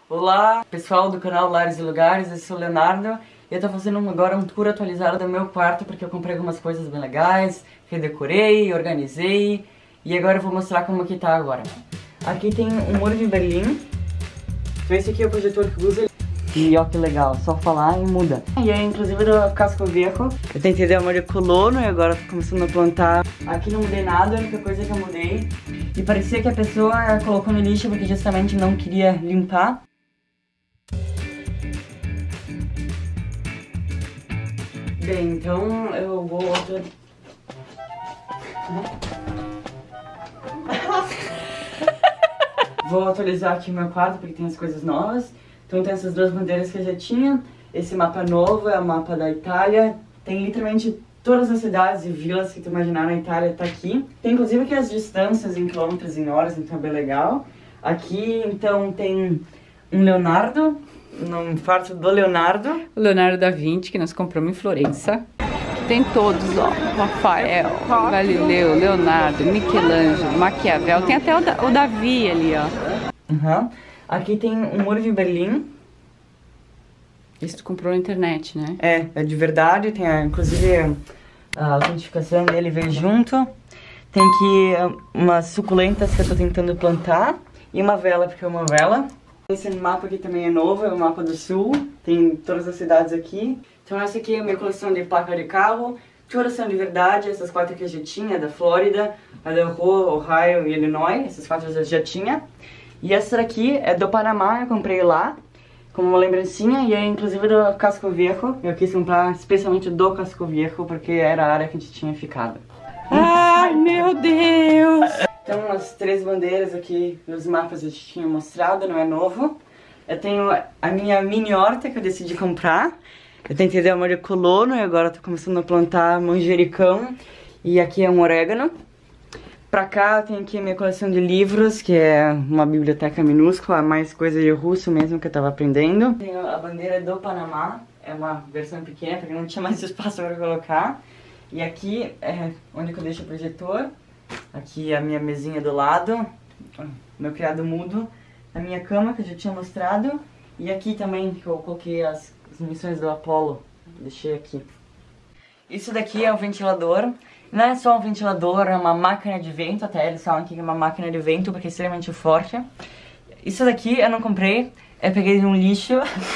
Olá, pessoal do canal Lares e Lugares, eu sou o Leonardo e eu tô fazendo agora um tour atualizado do meu quarto porque eu comprei algumas coisas bem legais, redecorei, organizei e agora eu vou mostrar como que tá agora. Aqui tem um muro de Berlim, então esse aqui é o projetor que usa e ó que legal, só falar e muda. E é inclusive do Casco Viejo, eu tentei dar uma de colono e agora tô começando a plantar. Aqui não mudei nada, a única coisa que eu mudei e parecia que a pessoa colocou no lixo porque justamente não queria limpar. Bem, então eu vou... Vou atualizar aqui o meu quarto porque tem as coisas novas. Então tem essas duas bandeiras que eu já tinha. Esse mapa novo é o mapa da Itália. Tem literalmente todas as cidades e vilas que tu imaginar na Itália tá aqui. Tem inclusive aqui as distâncias em quilômetros e em horas, então é bem legal. Aqui então tem um Leonardo, um quarto do Leonardo. O Leonardo da Vinci, que nós compramos em Florença. Tem todos, ó. Rafael, Galileu, Leonardo, Michelangelo, Maquiavel. Tem até o Davi ali, ó. Aqui tem um muro de Berlim. Isso tu comprou na internet, né? É de verdade. Tem inclusive a autentificação dele veio junto. Tem aqui umas suculentas que eu tô tentando plantar. E uma vela, porque é uma vela. Esse mapa aqui também é novo, é o mapa do sul. Tem todas as cidades aqui. Então essa aqui é a minha coleção de placa de carro. Todas são de verdade, essas quatro aqui eu já tinha, da Flórida, Idaho, Ohio e Illinois. Essas quatro eu já tinha. E essa daqui é do Panamá, eu comprei lá, como uma lembrancinha. E é inclusive do Casco Viejo. Eu quis comprar especialmente do Casco Viejo, porque era a área que a gente tinha ficado. Ai, meu Deus! Então as três bandeiras aqui nos mapas eu te tinha mostrado, não é novo. Eu tenho a minha mini horta que eu decidi comprar. Eu tentei dar uma de colono e agora tô começando a plantar manjericão. E aqui é um orégano. Pra cá eu tenho aqui a minha coleção de livros, que é uma biblioteca minúscula, mais coisa de russo mesmo que eu tava aprendendo. Tenho a bandeira do Panamá, é uma versão pequena porque não tinha mais espaço para colocar. E aqui é onde eu deixo o projetor. Aqui a minha mesinha do lado, meu criado mudo, a minha cama que eu já tinha mostrado. E aqui também que eu coloquei as missões do Apollo, deixei aqui. Isso daqui é um ventilador, não é só um ventilador, é uma máquina de vento, até eles falam que é uma máquina de vento porque é extremamente forte. Isso daqui eu não comprei, eu peguei de um lixo,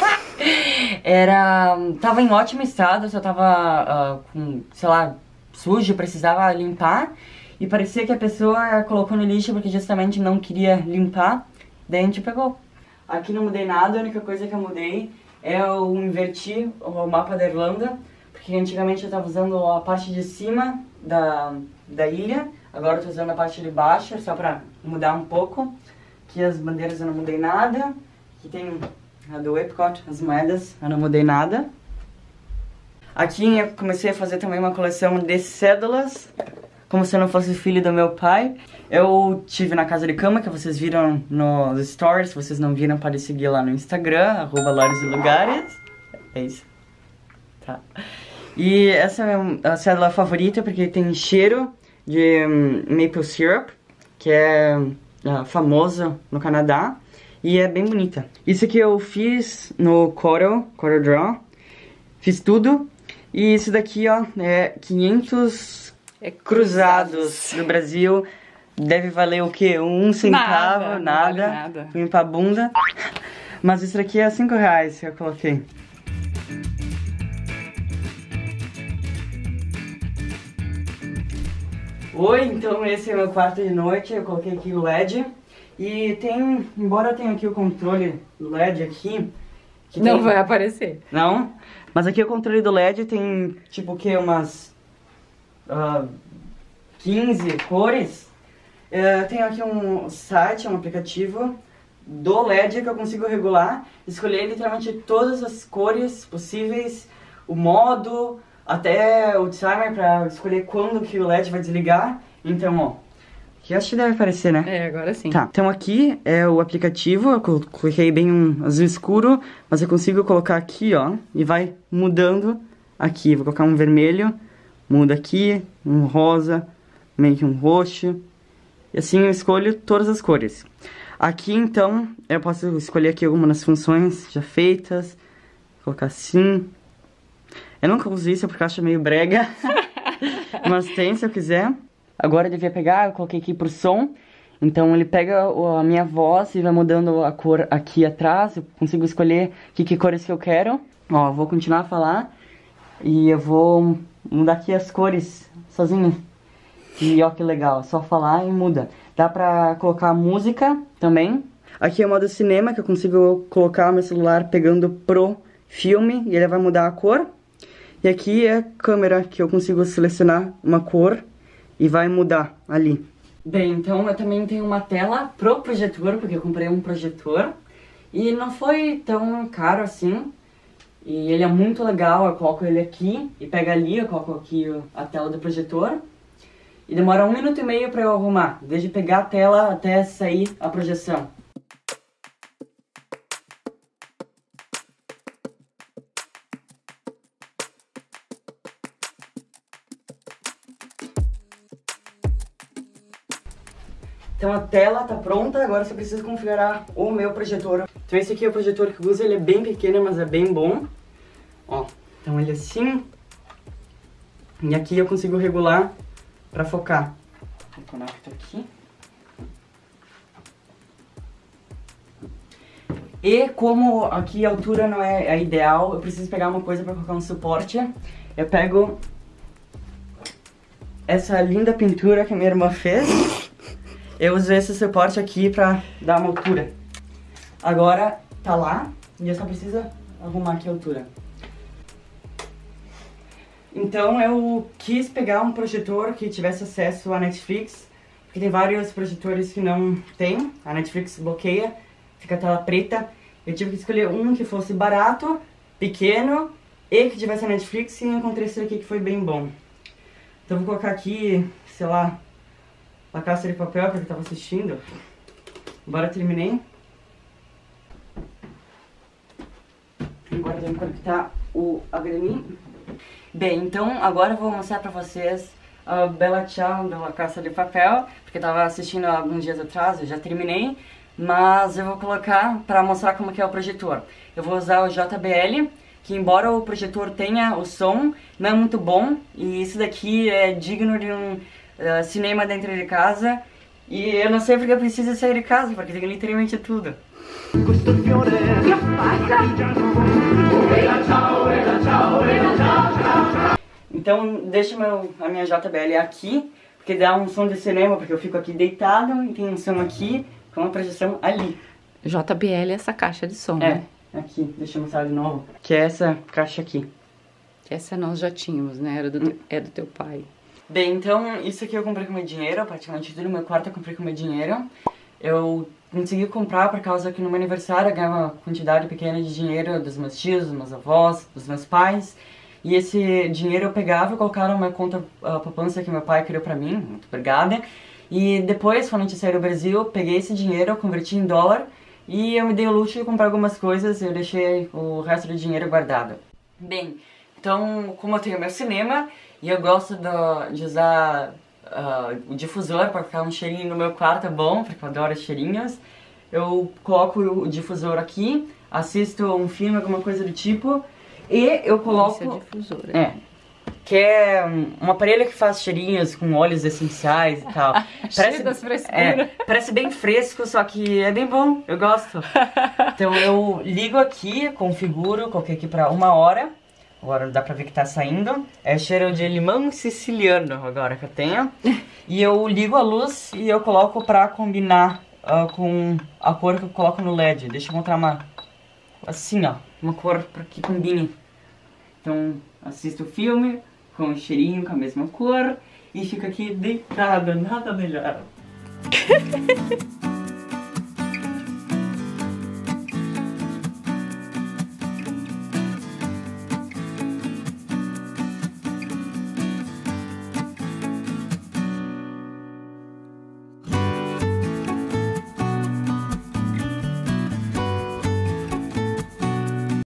tava em ótimo estado, só tava com, sei lá, sujo, precisava limpar. E parecia que a pessoa colocou no lixo porque justamente não queria limpar, daí a gente pegou. Aqui não mudei nada, a única coisa que eu mudei é eu inverti o mapa da Irlanda, porque antigamente eu estava usando a parte de cima da ilha, agora eu estou usando a parte de baixo, só para mudar um pouco. Aqui as bandeiras eu não mudei nada, aqui tem a do Epcot, as moedas, eu não mudei nada. Aqui eu comecei a fazer também uma coleção de cédulas, como se eu não fosse filho do meu pai. Eu tive na casa de cama, que vocês viram nos stories. Se vocês não viram, podem seguir lá no Instagram, @lareslugares. É isso. Tá. E essa é a cédula favorita, porque tem cheiro de maple syrup, que é famoso no Canadá. E é bem bonita. Isso aqui eu fiz no Corel Draw. Fiz tudo. E isso daqui, ó, é 500... cruzados no Brasil. Deve valer o quê? Um centavo? Nada. Limpar a bunda. Mas isso aqui é 5 reais que eu coloquei. Oi, então esse é o meu quarto de noite. Eu coloquei aqui o LED. E tem, embora eu tenha aqui o controle do LED aqui, que não vai aparecer. Não? Mas aqui o controle do LED tem tipo o que? Umas 15 cores. Eu tenho aqui um site, um aplicativo do LED que eu consigo regular, escolher literalmente todas as cores possíveis, o modo, até o timer para escolher quando que o LED vai desligar. Então, ó, aqui acho que deve aparecer, né? É, agora sim. Tá, então aqui é o aplicativo, eu coloquei bem um azul escuro, mas eu consigo colocar aqui, ó, e vai mudando aqui. Vou colocar um vermelho, muda aqui, um rosa, meio que um roxo. E assim eu escolho todas as cores. Aqui, então, eu posso escolher aqui algumas das funções já feitas. Colocar assim. Eu nunca uso isso porque eu acho meio brega. Mas tem, se eu quiser. Agora eu devia pegar, eu coloquei aqui pro som. Então ele pega a minha voz e vai mudando a cor aqui atrás. Eu consigo escolher que cores que eu quero. Ó, eu vou continuar a falar. E eu vou mudar aqui as cores sozinho. E ó que legal, só falar e muda. Dá pra colocar música também. Aqui é o modo cinema, que eu consigo colocar meu celular pegando pro filme e ele vai mudar a cor. E aqui é a câmera, que eu consigo selecionar uma cor e vai mudar ali. Bem, então eu também tenho uma tela pro projetor, porque eu comprei um projetor. E não foi tão caro assim. E ele é muito legal, eu coloco ele aqui e pega ali, eu coloco aqui a tela do projetor. E demora 1 minuto e meio pra eu arrumar, desde pegar a tela até sair a projeção. Então a tela tá pronta, agora só preciso configurar o meu projetor. Então esse aqui é o projetor que eu uso, ele é bem pequeno, mas é bem bom. Ó, então ele é assim. E aqui eu consigo regular pra focar. Eu conecto aqui. E como aqui a altura não é a ideal, eu preciso pegar uma coisa pra colocar um suporte. Eu pego essa linda pintura que a minha irmã fez. Eu uso esse suporte aqui pra dar uma altura. Agora tá lá e eu só preciso arrumar aqui a altura. Então eu quis pegar um projetor que tivesse acesso à Netflix, porque tem vários projetores que não tem, a Netflix bloqueia, fica a tela preta. Eu tive que escolher um que fosse barato, pequeno e que tivesse a Netflix e encontrei esse aqui que foi bem bom. Então vou colocar aqui, sei lá, La Casa de Papel, porque eu tava assistindo. Agora terminei. Agora eu tenho que conectar o HDMI. Bem, então agora eu vou mostrar pra vocês a Bella Ciao da La Casa de Papel, porque eu tava assistindo há alguns dias atrás, eu já terminei, mas eu vou colocar pra mostrar como que é o projetor. Eu vou usar o JBL, que embora o projetor tenha o som, não é muito bom, e isso daqui é digno de um cinema dentro de casa, e eu não sei porque eu preciso sair de casa, porque tem literalmente tudo. Então deixa a minha JBL aqui, porque dá um som de cinema, porque eu fico aqui deitado e tem um som aqui com uma projeção ali. JBL é essa caixa de som, né? É, aqui, deixa eu mostrar de novo, que é essa caixa aqui. Essa nós já tínhamos, né? É do teu pai. Bem, então isso aqui eu comprei com meu dinheiro, praticamente tudo no meu quarto eu comprei com meu dinheiro. Eu consegui comprar por causa que no meu aniversário eu ganhava uma quantidade pequena de dinheiro dos meus tios, dos meus avós, dos meus pais. E esse dinheiro eu pegava e colocava numa conta poupança que meu pai criou pra mim, muito obrigada. E depois, quando a gente saiu do Brasil, eu peguei esse dinheiro, eu converti em dólar e eu me dei o luxo de comprar algumas coisas e eu deixei o resto do dinheiro guardado. Bem, então como eu tenho meu cinema e eu gosto de usar o difusor para ficar um cheirinho no meu quarto, é bom, porque eu adoro cheirinhos. Eu coloco o difusor aqui, assisto um filme, alguma coisa do tipo, e eu coloco... Esse é o difusor. Que é um aparelho que faz cheirinhos com óleos essenciais e tal. Cheio das frescuras. Parece bem fresco, só que é bem bom, eu gosto. Então eu ligo aqui, configuro, coloquei aqui pra 1 hora. Agora dá pra ver que tá saindo. É cheiro de limão siciliano agora que eu tenho. E eu ligo a luz e eu coloco pra combinar com a cor que eu coloco no LED. Deixa eu mostrar assim, ó, uma cor pra que combine. Então assisto o filme com o cheirinho, com a mesma cor. E fico aqui deitado, nada melhor.